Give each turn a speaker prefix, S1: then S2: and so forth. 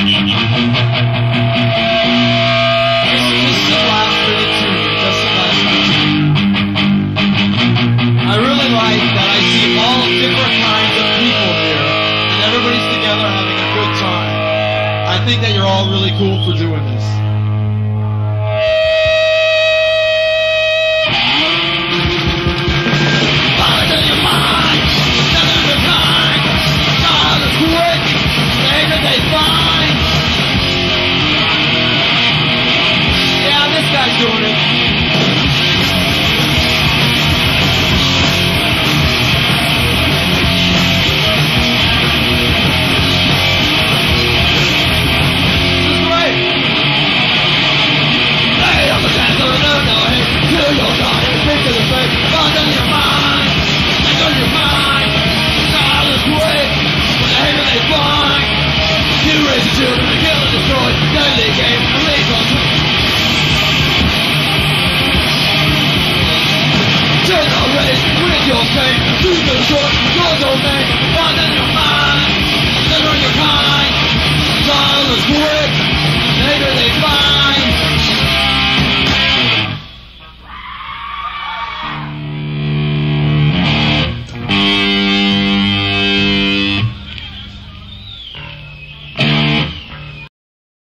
S1: I really like that I see all different kinds of people here, and everybody's together having a good time. I think that you're all really cool for doing this.